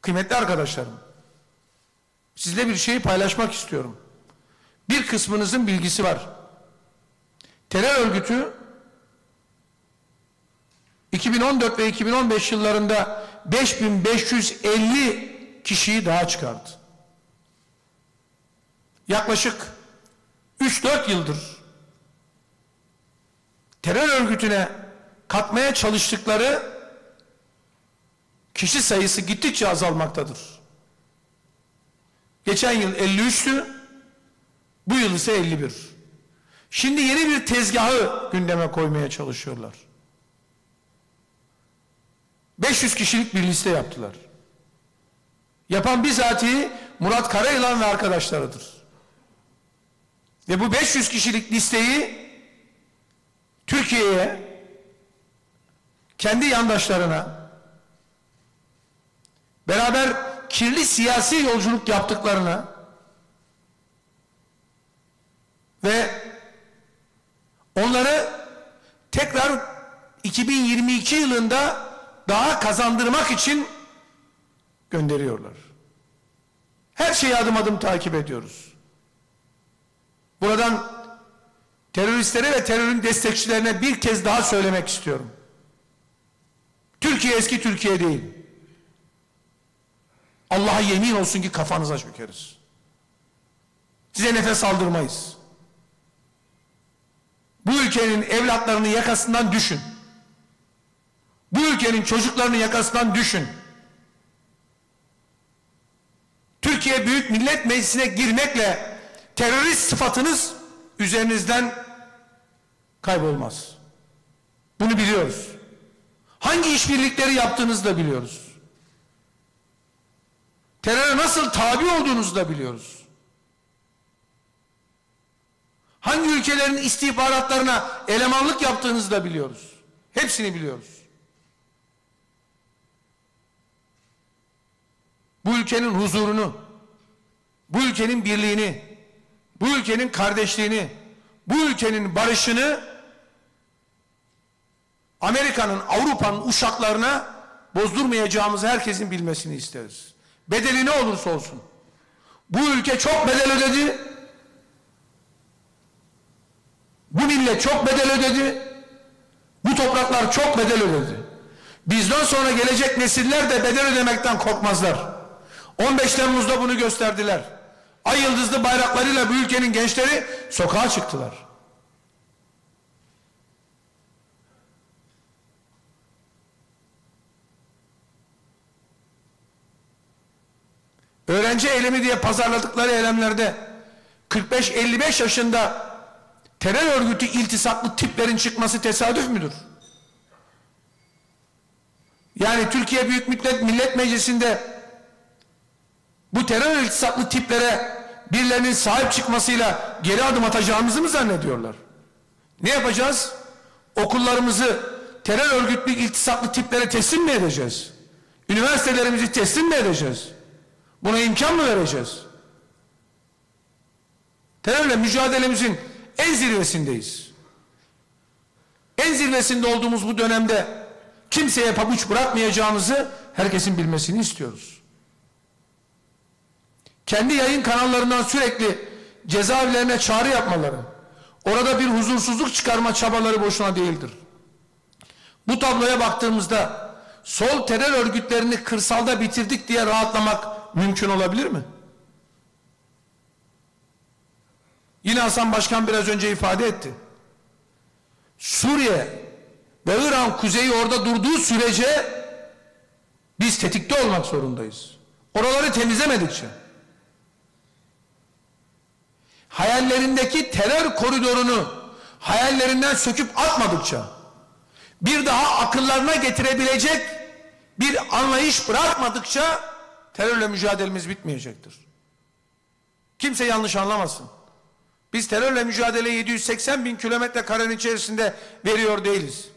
Kıymetli arkadaşlarım, sizle bir şeyi paylaşmak istiyorum. Bir kısmınızın bilgisi var. Terör örgütü 2014 ve 2015 yıllarında 5550 kişiyi daha çıkardı. Yaklaşık 3-4 yıldır terör örgütüne katmaya çalıştıkları kişi sayısı gittikçe azalmaktadır. Geçen yıl 53'tü, bu yıl ise 51. Şimdi yeni bir tezgahı gündeme koymaya çalışıyorlar. 500 kişilik bir liste yaptılar. Yapan bizatihi Murat Karayılan ve arkadaşlarıdır. Ve bu 500 kişilik listeyi Türkiye'ye, kendi yandaşlarına, beraber kirli siyasi yolculuk yaptıklarına ve onları tekrar 2022 yılında daha kazandırmak için gönderiyorlar. Her şeyi adım adım takip ediyoruz. Buradan teröristlere ve terörün destekçilerine bir kez daha söylemek istiyorum. Türkiye eski Türkiye değil. Allah'a yemin olsun ki kafanıza çökeriz. Size nefes aldırmayız. Bu ülkenin evlatlarının yakasından düşün. Bu ülkenin çocuklarının yakasından düşün. Türkiye Büyük Millet Meclisi'ne girmekle terörist sıfatınız üzerinizden kaybolmaz. Bunu biliyoruz. Hangi işbirlikleri yaptığınızı da biliyoruz. Teröre nasıl tabi olduğunuzu da biliyoruz. Hangi ülkelerin istihbaratlarına elemanlık yaptığınızı da biliyoruz. Hepsini biliyoruz. Bu ülkenin huzurunu, bu ülkenin birliğini, bu ülkenin kardeşliğini, bu ülkenin barışını Amerika'nın, Avrupa'nın uşaklarına bozdurmayacağımızı herkesin bilmesini isteriz. Bedeli ne olursa olsun. Bu ülke çok bedel ödedi. Bu millet çok bedel ödedi. Bu topraklar çok bedel ödedi. Bizden sonra gelecek nesiller de bedel ödemekten korkmazlar. 15 Temmuz'da bunu gösterdiler. Ay yıldızlı bayraklarıyla bu ülkenin gençleri sokağa çıktılar. Öğrenci eylemi diye pazarladıkları eylemlerde 45-55 yaşında terör örgütü iltisaklı tiplerin çıkması tesadüf müdür? Yani Türkiye Büyük Millet Meclisi'nde bu terör iltisaklı tiplere birilerinin sahip çıkmasıyla geri adım atacağımızı mı zannediyorlar? Ne yapacağız? Okullarımızı terör örgütlü iltisaklı tiplere teslim mi edeceğiz? Üniversitelerimizi teslim mi edeceğiz? Buna imkan mı vereceğiz? Terörle mücadelemizin en zirvesindeyiz. En zirvesinde olduğumuz bu dönemde kimseye pabuç bırakmayacağımızı herkesin bilmesini istiyoruz. Kendi yayın kanallarından sürekli cezaevlerine çağrı yapmaları, orada bir huzursuzluk çıkarma çabaları boşuna değildir. Bu tabloya baktığımızda sol terör örgütlerini kırsalda bitirdik diye rahatlamak mümkün olabilir mi? Yine Hasan Başkan biraz önce ifade etti. Suriye ve İran kuzeyi orada durduğu sürece biz tetikte olmak zorundayız. Oraları temizlemedikçe, hayallerindeki terör koridorunu hayallerinden söküp atmadıkça, bir daha akıllarına getirebilecek bir anlayış bırakmadıkça terörle mücadelemiz bitmeyecektir. Kimse yanlış anlamasın. Biz terörle mücadele 780 bin kilometre karenin içerisinde veriyor değiliz.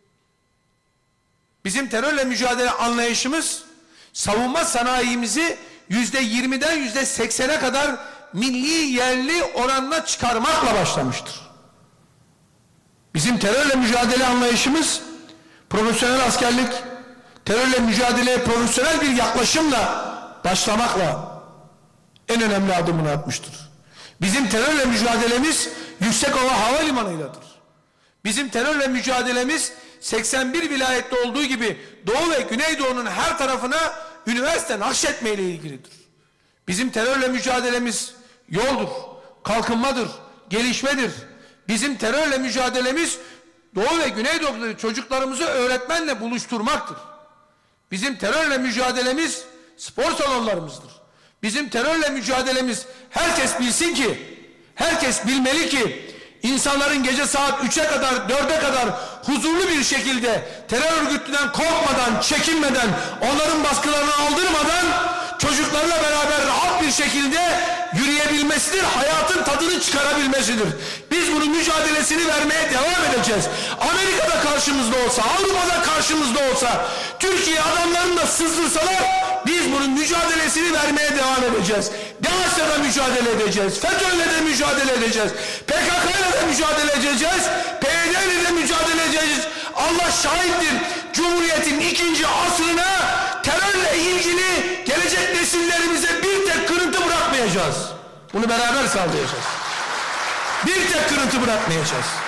Bizim terörle mücadele anlayışımız savunma sanayimizi %20'den %80'e kadar milli yerli oranına çıkarmakla başlamıştır. Bizim terörle mücadele anlayışımız profesyonel askerlik, terörle mücadeleye profesyonel bir yaklaşımla başlamakla en önemli adımını atmıştır. Bizim terörle mücadelemiz Yüksekova Havalimanı'yladır. Bizim terörle mücadelemiz 81 vilayette olduğu gibi Doğu ve Güneydoğu'nun her tarafına üniversite nakşetme ile ilgilidir. Bizim terörle mücadelemiz yoldur, kalkınmadır, gelişmedir. Bizim terörle mücadelemiz Doğu ve Güneydoğu'da çocuklarımızı öğretmenle buluşturmaktır. Bizim terörle mücadelemiz spor salonlarımızdır. Bizim terörle mücadelemiz herkes bilsin ki, herkes bilmeli ki insanların gece saat 3'e kadar, 4'e kadar huzurlu bir şekilde terör örgütünden korkmadan, çekinmeden, onların baskılarını aldırmadan çocuklarla beraber rahat bir şekilde yürüyebilmesidir, hayatın tadını çıkarabilmesidir. Biz bunun mücadelesini vermeye devam edeceğiz. Amerika'da karşımızda olsa, Avrupa'da karşımızda olsa, Türkiye adamlarını da sızdırsalar, biz bunun mücadelesini vermeye devam edeceğiz. DAEŞ'le de mücadele edeceğiz, FETÖ'yle de mücadele edeceğiz, PKK'yla da mücadele edeceğiz, PYD'yle de mücadele edeceğiz. Allah şahittir, Cumhuriyet'in 2. asrına terörle ilgili gelecek nesillerimize bir tek kırıntı bırakmayacağız. Bunu beraber sağlayacağız. Bir tek kırıntı bırakmayacağız.